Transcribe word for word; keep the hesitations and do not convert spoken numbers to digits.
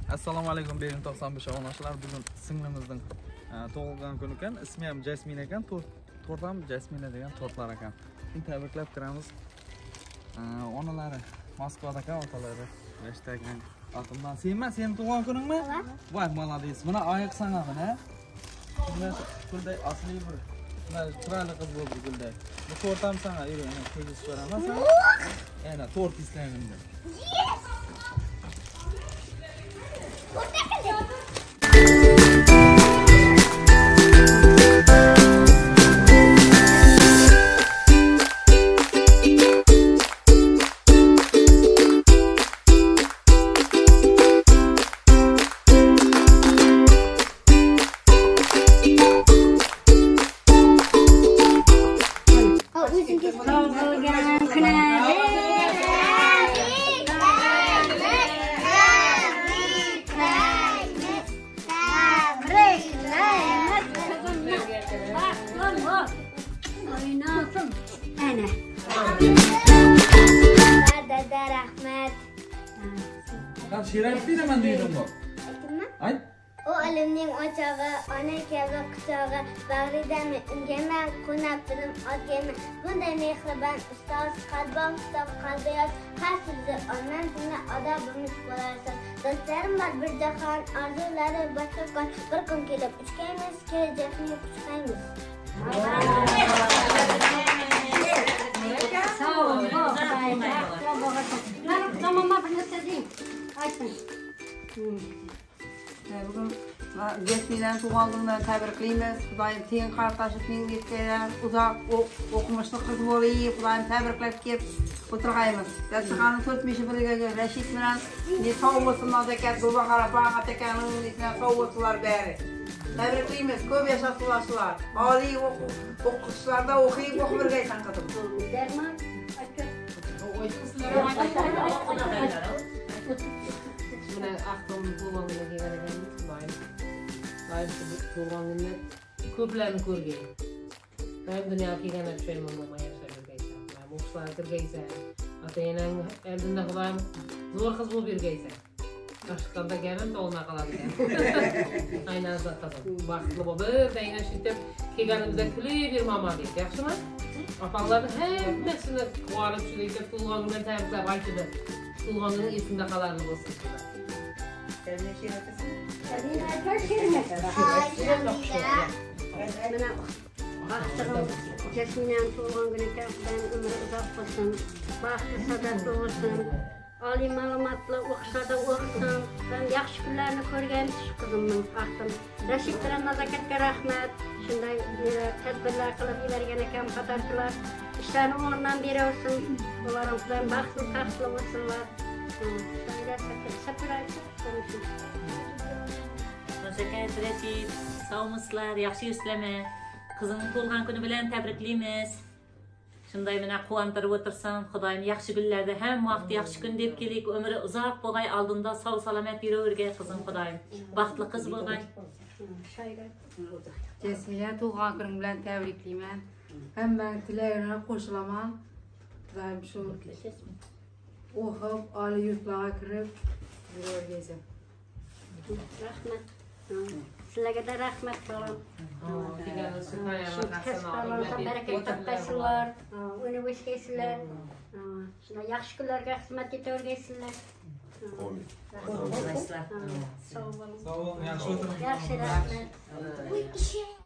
Assalomu alaykum bering to'qson besh obunachilar. Bugun singlimizning tug'ilgan kuni ekan. Ismi ham Jasmine ekan. To'rt ham Jasmine degan to'rtlar ekan. Shuni tabriklab kiramiz. Onalari Moskvada ekan, otalari Rashtagan. Atimdan senmi? Sening tug'ilgan kuningmi? Voy, молодец. Mana oyoq sana mana. Bunda Gulday asli bir mana chiroyli qiz bo'ldi Gulday. Bu to'rt ham sana, yur, ana tegizib beraman sana. Ana to'rt islayman. Şerefli de ben duydum bu. Ay? O elimning ochog'i, ona kabi quchog'i, bag'ridan ungaman, qo'nabdirim otgaman. Bunday mehribon ustoz, qalbon kitob, qalbi yoz, har so'zi ondan shunga odob bo'lmish bo'larsan. Do'stlarim bor bir jahon, orzulari boshqa kon, bir kun kelib uchgaymiz, kelajakni quchgaymiz. Sağ olun. Tamam, bir narsa diyeyim. Aytın. Bugün Jasmine'den tuğan gününden təbriklaymiz. Xudayım teyin qardaşlıqning yetkiler, uzaq okumuşlu kız olayı, Xudayım təbrikləyib kep oturğayımız. Dəstəxanın төртмеше birgə Rəşid bilan ne sağ olsunlar ekan, Duba Qarapağa tekanın içinə sağ olsunlar bəri. Təbriklaymiz, köp yaşasınlar. Ali oquşlarda oxuyub oxu birgəysən qızım. Derman. Buna aklım tuğlan günü geleceğim. Bayım tuğlan günü köplerini görgeyim. Ben dünyaya gelene bir şey olmama yaşayır geysen. Ben uçlar geysen. Atayla eldinde kulağım zor kız bu bir geysen. Aşktan da gelmem de olma kalabilir. Aynen zaten. Vakitli bu bir deyine şiddet ki gelimize külü bir mama değil. Yakşı mı? Apanların hepsini kuarıp şurayıp tuğlan günü temizle başladı. Tuğlan günü isminde kalarlı olsun. Sen ne şey yapıyorsun? Tabii her şey mi? Baktığım Jasmine'nin tuğlan günü ben ömrü uzak olsun. Baktı sadat olsun. Ali malumatlı oqshada o'qisin. Ben yaxshi kunlarni ko'rgan kızımın baxtim. Rashid bilan nazokatga rahmat. Shunday tadbirlar qilib bergan ekan qatorchilar. İşlerini o'rnidan beraversin. Ularning bilan baxtli taxtli bo'lsinlar. Nazakat Rashid, sağmısızlar, yaxshi yuslama. Kızının to'lgan kuni bilan tabriklaymiz. Shunday meni quvontirib o'tirsin. Xudoyim yaxshi kunlarda ham vaqt yaxshi kun deb kelik, umri uzoq bo'lg'ay, oldinda sog' salomat yuravergay qizim Xudoyim. Baxtli qiz bo'lg'ay. Jasmine tuğan günün bilan təbriklayman. Hammaning tilaklarini qo'shilaman. Xudoyim shu o'qib, oliy yurtlarga kirib yuravergaysan. Rahmat. Sizlarga da rahmat bolam. Baraka topasizlar, uni o'sgaysizlar. Shunday yaxshi kunlarga xizmat etavergaysizlar. Sağ olun. Sağ olun, yaxshi o'tiring. Yaxshi rahmat.